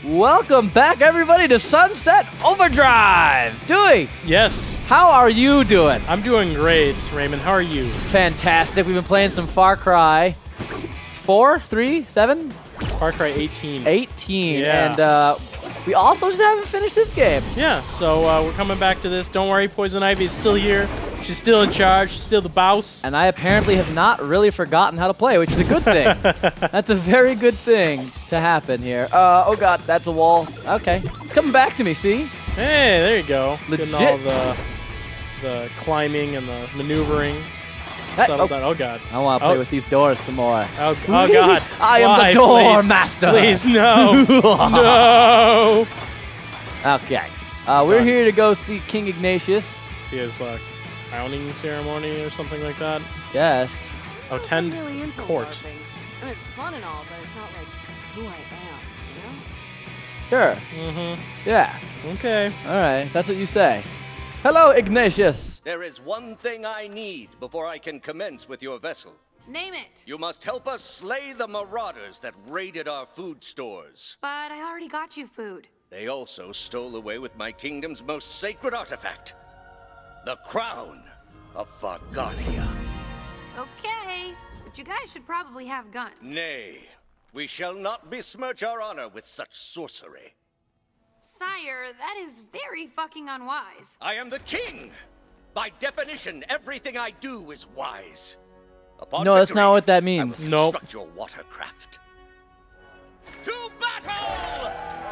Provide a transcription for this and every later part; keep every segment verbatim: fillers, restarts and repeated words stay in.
Welcome back, everybody, to Sunset Overdrive. Dewey. Yes. How are you doing? I'm doing great, Raymond. How are you? Fantastic. We've been playing some Far Cry. Four, three, seven? Far Cry eighteen. eighteen. Yeah. And uh, we also just haven't finished this game. Yeah, so uh, we're coming back to this. Don't worry, Poison Ivy is still here. She's still in charge. She's still the boss. And I apparently have not really forgotten how to play, which is a good thing. That's a very good thing to happen here. Uh, oh, God, that's a wall. Okay. It's coming back to me, see? Hey, there you go. Legit. Getting all the, the climbing and the maneuvering. That, Settled oh, down. Oh, God. I want to play oh. with these doors some more. Oh, oh God. I am Why? the door Please. master. Please, no. No. Okay. Uh, we're here to go see King Ignatius. See his uh, crowning ceremony or something like that. Yes. Oh, tend I'm really into court. LARPing. I mean, it's fun and all, but it's not like who I am, you know? Sure. Mm-hmm. Yeah. Okay. All right. That's what you say. Hello, Ignatius. There is one thing I need before I can commence with your vessel. Name it. You must help us slay the marauders that raided our food stores. But I already got you food. They also stole away with my kingdom's most sacred artifact, the crown of Vargania. Okay, but you guys should probably have guns. Nay, we shall not besmirch our honor with such sorcery. Sire, that is very fucking unwise. I am the king. By definition, everything I do is wise. Upon No, that's victory, not what that I means. will Nope. construct your watercraft. To battle!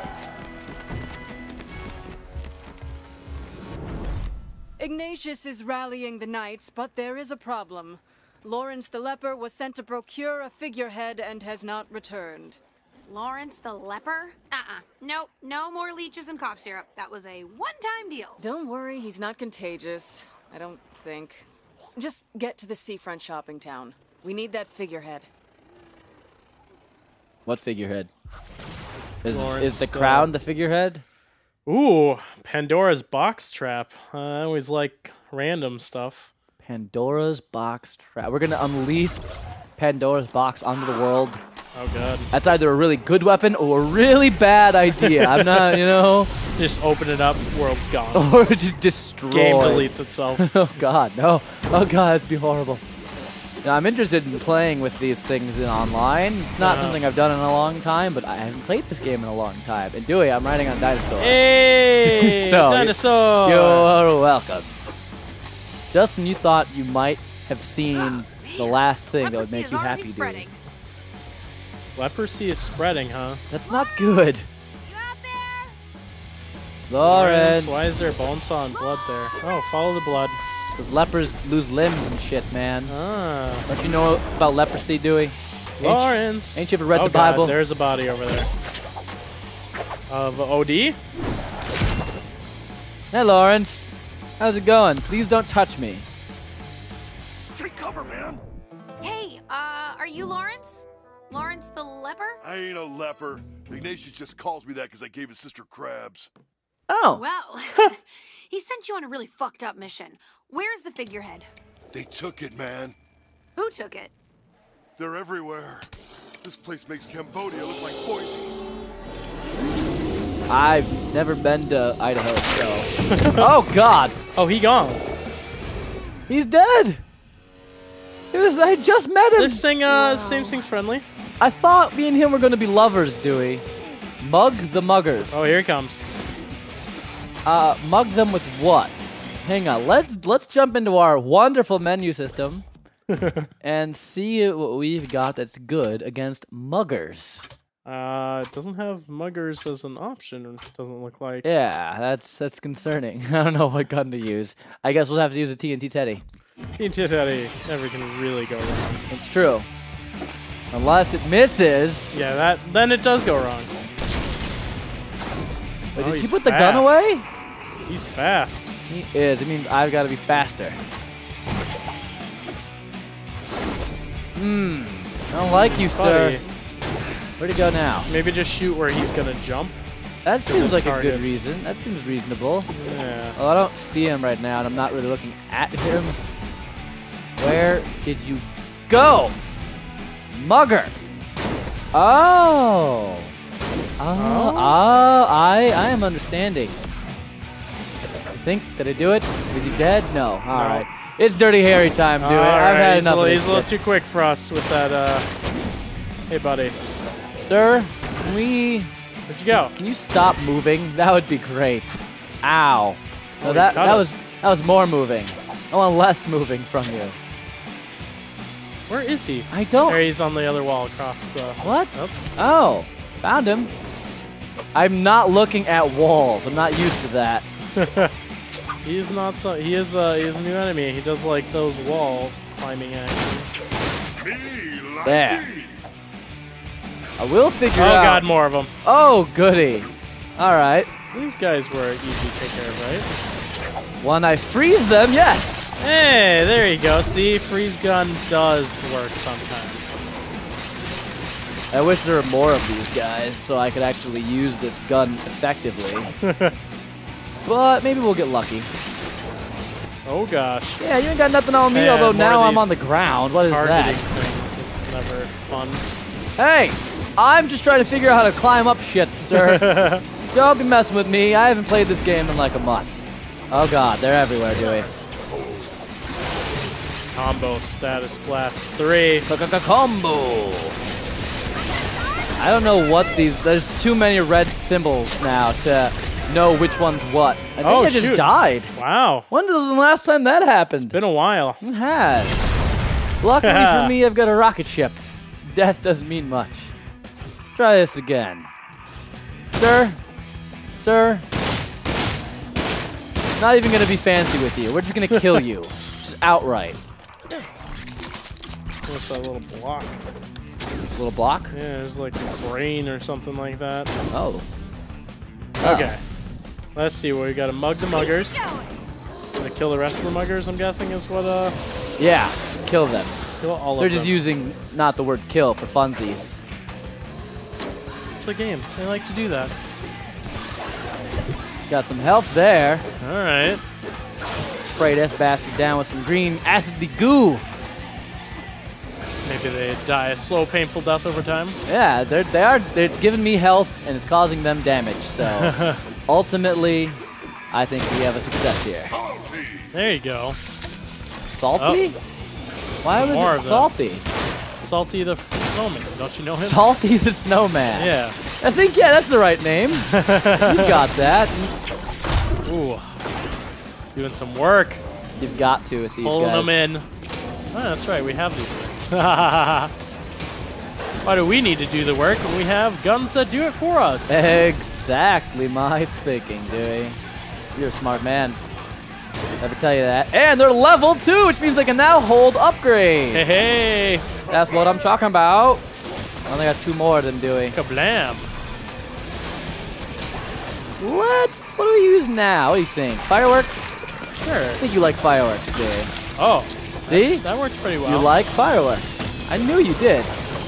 Ignatius is rallying the knights, but there is a problem. Lawrence the Leper was sent to procure a figurehead and has not returned. Lawrence the Leper? Uh-uh. Nope, no more leeches and cough syrup. That was a one-time deal. Don't worry, he's not contagious. I don't think. Just get to the seafront shopping town. We need that figurehead. What figurehead? Is, Lawrence is the the- crown the figurehead? Ooh, Pandora's box trap. Uh, I always like random stuff. Pandora's box trap. We're going to unleash Pandora's box onto the world. Oh, God. That's either a really good weapon or a really bad idea. I'm not, you know. Just open it up, world's gone. Or just destroy. Game deletes itself. Oh, God, no. Oh, God, it'd be horrible. Now, I'm interested in playing with these things in online. It's not Uh-huh. something I've done in a long time, but I haven't played this game in a long time. And Dewey, I'm riding on a dinosaur. Hey, So, dinosaur. You're welcome. Justin, you thought you might have seen the last thing that would Leprosy make is you already happy, spreading. Dewey. Leprosy is spreading, huh? That's not good. You out there? Lawrence. Why is there bone saw and blood there? Oh, follow the blood. Because lepers lose limbs and shit, man. Ah. Don't you know about leprosy, Dewey? Ain't you- Lawrence. ain't you ever read oh, the Bible? God, there's a body over there. Of O D? Hey, Lawrence. How's it going? Please don't touch me. Take cover, man! Hey, uh, are you Lawrence? Lawrence the Leper? I ain't a leper. Ignatius just calls me that because I gave his sister crabs. Oh. Well, he sent you on a really fucked up mission. Where's the figurehead? They took it, man. Who took it? They're everywhere. This place makes Cambodia look like Boise. I've never been to Idaho, so. Oh, God. Oh, he gone. He's dead. It was, I just met him. This thing, uh, same thing's friendly. I thought me and him were going to be lovers, Dewey. Mug the muggers. Oh, here he comes. Uh, mug them with what? Hang on. Let's let's jump into our wonderful menu system and see what we've got that's good against muggers. Uh, it doesn't have muggers as an option, it doesn't look like. Yeah, that's that's concerning. I don't know what gun to use. I guess we'll have to use a T N T Teddy. T N T Teddy never can really go wrong. It's true. Unless it misses. Yeah, that then it does go wrong. Wait, Oh, did you he's put the fast. gun away? He's fast. He is. It means I've got to be faster. Hmm. I don't like you, sir. Buddy, Where'd he go now? maybe just shoot where he's gonna jump. That seems of like a good targets. reason. That seems reasonable. Yeah. Well, I don't see him right now, and I'm not really looking at him. Where did you go? Mugger. Oh. Oh, oh, I, I am understanding. I think, did I do it? Is he dead? No. All No. right. It's Dirty Harry time, dude. All I've right, had he's enough a of little, this he's a little shit. too quick for us with that. Uh... Hey, buddy. Sir, can we... Where'd you go? Can you stop moving? That would be great. Ow. No, Oh, that, he cut that, us. was, that was more moving. I want less moving from you. Where is he? I don't... There, he's on the other wall across the... What? Oh. Oh, found him. I'm not looking at walls. I'm not used to that. He is not so. He is. Uh, he is a new enemy. He does like those wall climbing actions. Me like There. me. I will figure Oh out... god, more of them. Oh, goody. All right. These guys were easy to take care of, right? When I freeze them, yes. Hey, there you go. See, freeze gun does work sometimes. I wish there were more of these guys so I could actually use this gun effectively. But maybe we'll get lucky. Oh gosh. Yeah, you ain't got nothing on me, Man, although more now of I'm these on the ground. What is Targeting that? things. It's never fun. Hey, I'm just trying to figure out how to climb up shit, sir. Don't be messing with me. I haven't played this game in like a month. Oh god, they're everywhere, Dewey. Combo status blast three. Combo. I don't know what these. There's too many red symbols now to know which one's what. I think Oh, I just shoot. died. Wow. When was the last time that happened? Been a while. It has. Luckily for me, I've got a rocket ship. So death doesn't mean much. Try this again. Sir? Sir? Not even going to be fancy with you. We're just going to kill you. Just outright. What's that little block? Little block? Yeah, there's like a brain or something like that. Oh. Okay. Let's see. Well, we got to mug the muggers. Gonna kill the rest of the muggers, I'm guessing, is what, uh... Yeah, kill them. Kill all They're of just them. using not the word kill for funsies. It's a game. They like to do that. Got some health there. Alright. Spray this bastard down with some green acidy goo. Maybe they die a slow, painful death over time. Yeah, they're, they are. They're, it's giving me health and it's causing them damage. So ultimately, I think we have a success here. There you go. Salty? Why was more it of them. salty? Salty the Snowman. Don't you know him? Salty the Snowman. Yeah. I think, yeah, that's the right name. You got that. Ooh. Doing some work. You've got to with these Pulling guys. them in. Oh, that's right. We have these things. Why do we need to do the work when we have guns that do it for us? Exactly my thinking, Dewey. You're a smart man. Never tell you that. And they're level two, which means they can now hold upgrades. Hey, hey. That's what I'm talking about. I only got two more of them, Dewey. Kablam. Let's. What do we use now? What do you think? Fireworks? Sure. I think you like fireworks, Dewey. Oh. See? That works pretty well. You like fireworks. I knew you did.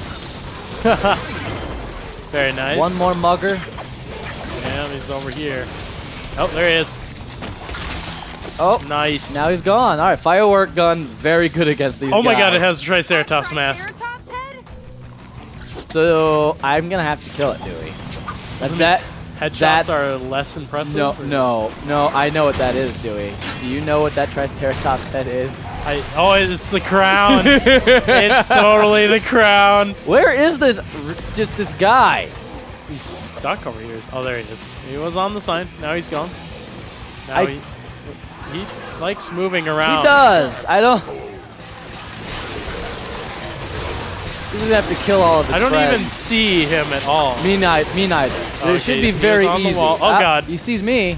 Very nice. One more mugger. Yeah, he's over here. Oh, there he is. Oh, Nice. now he's gone. All right, firework gun, very good against these Oh my guys. god, it has a Triceratops mask. Triceratops head? So I'm gonna have to kill it, Dewey. That, Doesn't that Headshots that's- are less impressive. no, or- no, no. I know what that is, Dewey. Do you know what that Triceratops head is? I, oh, it's the crown. It's totally the crown. Where is this? Just this guy. He's stuck over here. Oh, there he is. He was on the sign. Now he's gone. Now I- he, he likes moving around. He does. I don't. He's gonna have to kill all of his I don't friends. even see him at all. Me neither. Me neither. Okay, It should be he was very on the easy. wall. Oh, Ah, God. He sees me.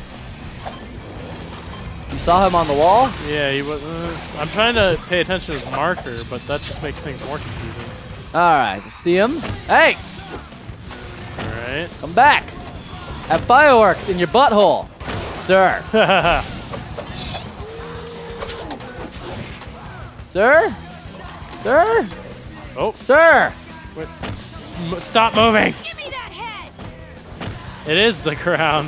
You saw him on the wall? Yeah, he was. Uh, I'm trying to pay attention to his marker, but that just makes things more confusing. All right. See him? Hey, All right. come back. Have fireworks in your butthole, sir. Sir? Sir? Oh, Sir? wait, s- m- stop moving. Give me that head! It is the crown.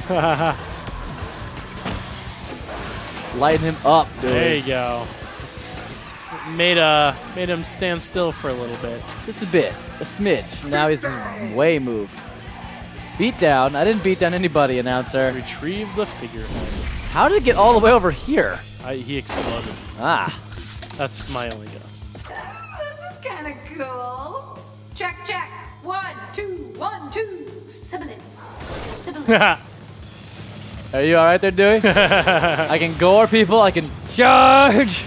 Lighten him up, dude. There you go. This made uh made him stand still for a little bit. Just a bit. A smidge. Now he's way moved. Beat down. I didn't beat down anybody, announcer. Retrieve the figurehead. How did it get all the way over here? I, he exploded. Ah. That's my only guess. This is kind of cool. Check, check. One, two, one, two. Sibilance. Sibilance. Are you alright there, Dewey? I can gore people. I can charge.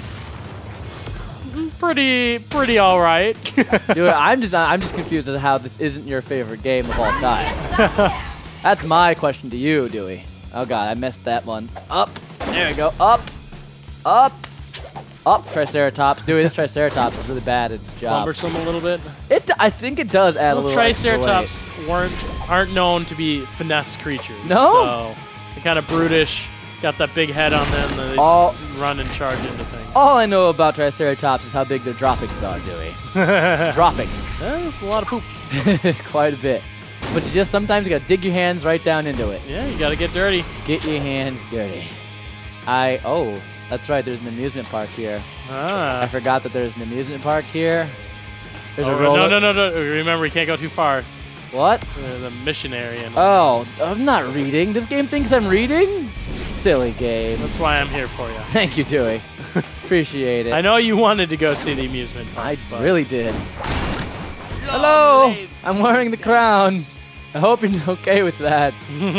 Pretty, pretty all right. Dude, I'm just, I'm just confused as to how this isn't your favorite game of all time. That's my question to you, Dewey. Oh god, I messed that one up. There we go. Up, up, up. Triceratops. Dewey, this Triceratops is really bad at its job. Cumbersome a little bit. It, I think it does add well, a little. Triceratops weren't, aren't known to be finesse creatures. No. So they're kind of brutish. Got that big head on them. They all, run and charge into things. All I know about Triceratops is how big their droppings are, Dewey. Droppings. That's a lot of poop. It's quite a bit. But you just sometimes you gotta dig your hands right down into it. Yeah, you gotta get dirty. Get your hands dirty. I, oh, that's right, there's an amusement park here. Ah. I forgot that there's an amusement park here. There's oh, a roller. No, no, no, no. Remember, we can't go too far. What? Uh, the mission area. And oh, I'm not reading. This game thinks I'm reading? Silly game. That's why I'm here for you. Thank you, Dewey. Appreciate it. I know you wanted to go see the amusement park. I but really did. Hello! I'm wearing the crown. I hope you're okay with that.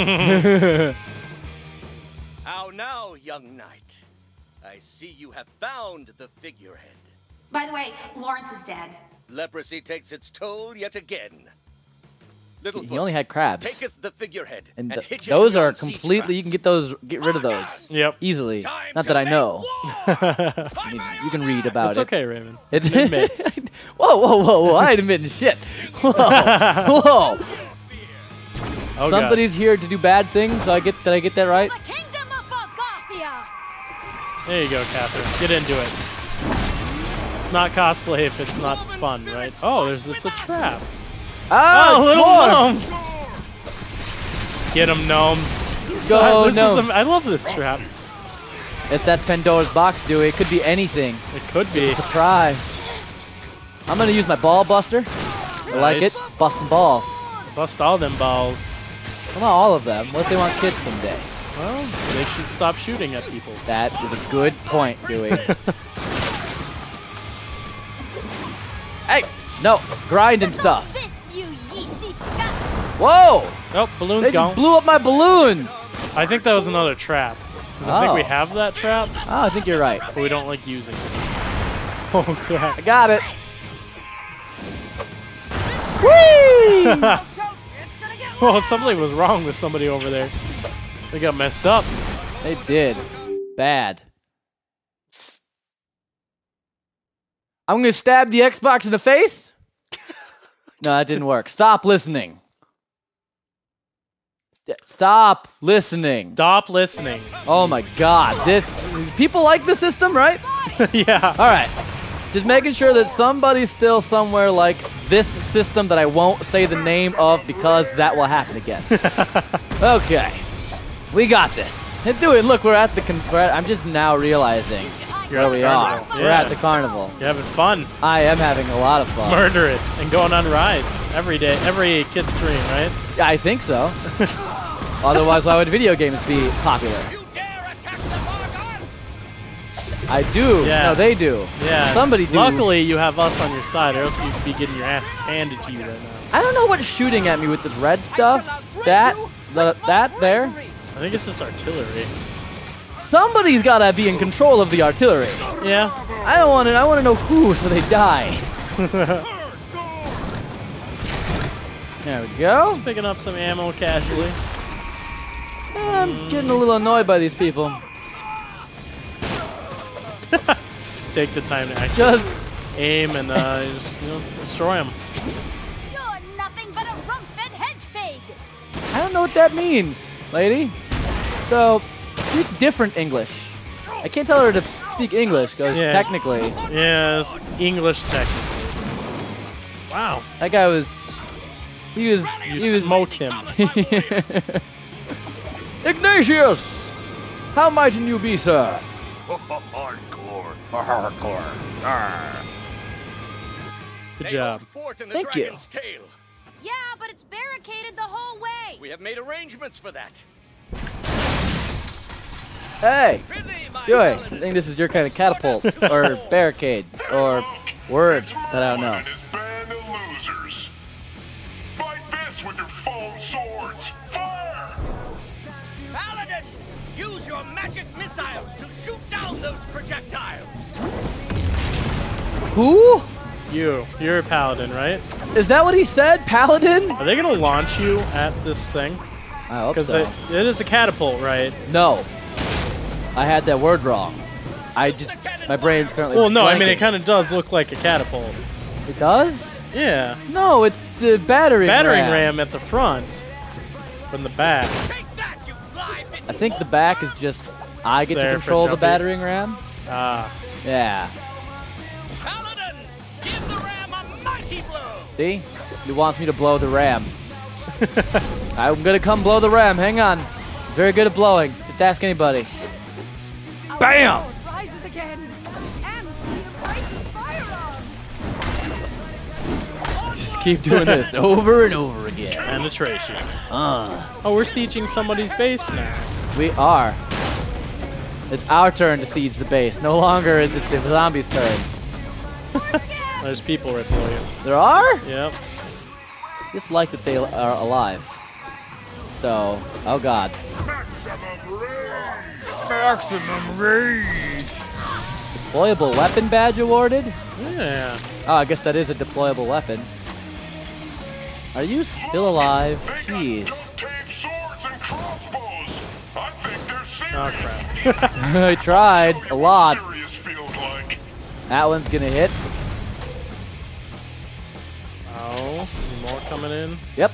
How now, young knight? I see you have found the figurehead. By the way, Lawrence is dead. Leprosy takes its toll yet again. Littlefoot, He only had crabs. taketh the figurehead And, and th hitch it those to are yon siege completely, trap. you can get those, get rid of those. Yep. Easily. Time Not to that I make know. war! I mean, you can read about It's it. okay, Raymond. It's Admit. whoa, whoa, whoa, whoa, I ain't admitting shit. Whoa, whoa. Oh, Somebody's here to do bad things, so I get, did I get that right? The kingdom of Valgothia! God. There you go, Catherine. Get into it. It's not cosplay if it's not fun, right? Oh, there's it's a trap. Oh, Oh, little dwarves. gnomes! Get them, gnomes. Go, this gnomes. is am- I love this trap. If that's Pandora's box, Dewey, it could be anything. It could be. Surprise. I'm gonna use my ball buster. I like it. Nice. Bust some balls. Bust all them balls. Come on, all of them. What if they want kids someday? Well, they should stop shooting at people. That is a good point, Dewey. Hey, no, grinding stuff. This, you yeasty scuts! Whoa! Oh, balloon's They gone. just blew up my balloons. I think that was another trap. Because I think we Oh. have that trap, Oh, I think you're right. but we don't like using it. Oh, crap. I got it. Whee! Well, something was wrong with somebody over there. They got messed up. They did. Bad. I'm gonna stab the Xbox in the face? No, that didn't work. Stop listening. Stop listening. Stop listening. Oh my god. This people like the system, right? Yeah. Alright. Just making sure that somebody still somewhere likes this system that I won't say the name of because that will happen again. Okay. We got this. Hey, Dewey, look, we're at the con we're at, I'm just now realizing You're where at we the are. carnival. We're Yeah. at the carnival. You're having fun. I am having a lot of fun. Murder it and going on rides every day, every kid's dream, right? Yeah, I think so. Otherwise, why would video games be popular? You dare attack the Vargon? I do. Yeah. No, they do. Yeah. Somebody do. Luckily, you have us on your side, or else you'd be getting your asses handed to you right now. I don't know what's shooting at me with this red stuff. That, the, that there. I think it's just artillery. Somebody's gotta be in control of the artillery. Yeah. I don't want to. I want to know who, so they die. There we go. Just picking up some ammo casually. I'm getting a little annoyed by these people. Take the time to actually Just aim and uh, just, you know, destroy them. You're nothing but a rump-fed hedge pig! I don't know what that means, lady. So speak different English. I can't tell her to speak English because Yeah. technically Yeah, it's English technically. Wow. that guy was. He was. You he was. smote him. Ignatius, how might you be, sir? Hardcore. Hardcore. Good They job. hold fort in the Thank you. dragon's tail. Yeah, but it's barricaded the whole way. We have made arrangements for that. Hey! Ridley, my Dewey, I paladin. think this is your kind of catapult, or barricade, or word that I don't know. And his band of losers. Fight this with your foam swords. Fire! Paladin, use your magic missiles to shoot down those projectiles. Who? You. You're a paladin, right? Is that what he said? Paladin? Are they gonna launch you at this thing? I hope Because so. it, it is a catapult, right? No. I had that word wrong. I just, my brain's currently Well, no, I mean, blanking. it kind of does look like a catapult. It does? Yeah. No, it's the battering, Battering ram. ram at the front. From the back. Take that, you fly bitten I think the back is just, I get to there for control the jumping. battering ram. Ah. Yeah. Paladin, give the ram a mighty blow. See? He wants me to blow the ram. I'm gonna come blow the ram. Hang on. Very good at blowing. Just ask anybody. Bam! Rises again, and he embraces firearms. Just keep doing this over and over again. Penetration. Uh, Oh, we're sieging somebody's base now. we are. It's our turn to siege the base. No longer is it the zombies' turn. There's people right below you. There are? Yep. Just like that they are alive. So, oh god. Maximum range. Deployable weapon badge awarded? Yeah. Oh, I guess that is a deployable weapon. Are you still alive? They got Jeez. duct-tape swords and crossbows. I think they're Oh, serious. crap. I tried a lot. Serious feels like. That one's gonna hit. Oh, more coming in. Yep.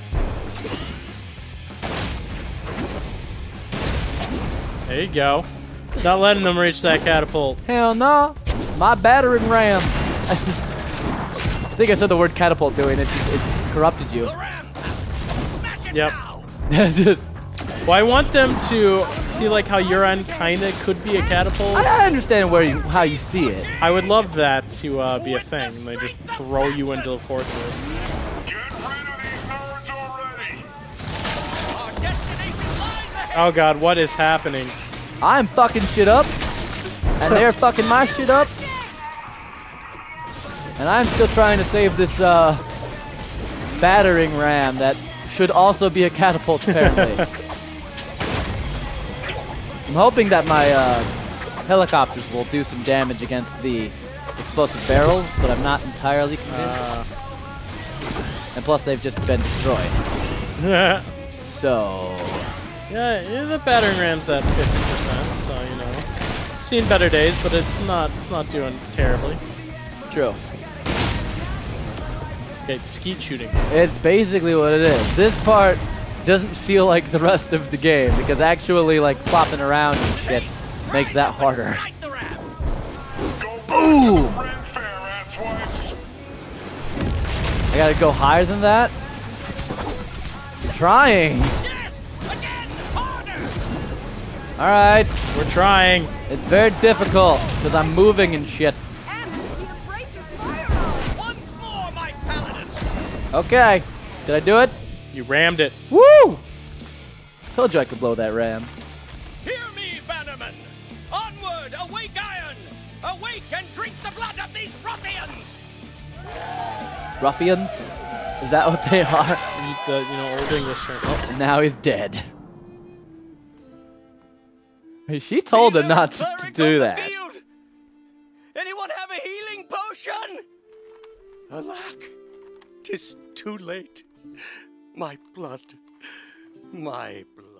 There you go. Not letting them reach that catapult. Hell no. My battering ram. I s- I think I said the word catapult doing it. Just, it's corrupted you. The ram, smash it Yep. now. It's just. Well, I want them to see like how your end kind of could be a catapult. I I understand where you, how you see it. I would love that to uh, be a thing. They just throw you into the fortress. Get rid of these nerds already. Our destination lies ahead. Oh god, what is happening? I'm fucking shit up, and they're fucking my shit up, and I'm still trying to save this uh, battering ram that should also be a catapult, apparently. I'm hoping that my uh, helicopters will do some damage against the explosive barrels, but I'm not entirely convinced. Uh, And plus, they've just been destroyed. yeah, So, yeah, the battering ram's at fifty percent, so you know, it's seen better days, but it's not, it's not doing terribly. true. Okay, it's skeet shooting. It's basically what it is. This part doesn't feel like the rest of the game because actually, like flopping around and shit makes that harder. Fight the ram. Go back Boom! to the Ren Fair, asswipes. I gotta go higher than that. I'm trying. Yes, again, harder. All right. We're trying. It's very difficult because I'm moving and shit. And he embraces firearms. Once more, my paladin. Okay. Did I do it? You rammed it. Woo! Told you I could blow that ram. Hear me, bannerman. Onward, awake iron. Awake and drink the blood of these ruffians. Ruffians? Is that what they are? Eat the, you know, old English term. Oh, And now he's dead. Hey, she told him not to, to do that. Field. Anyone have a healing potion? Alack, 'tis too late. My blood, my blood.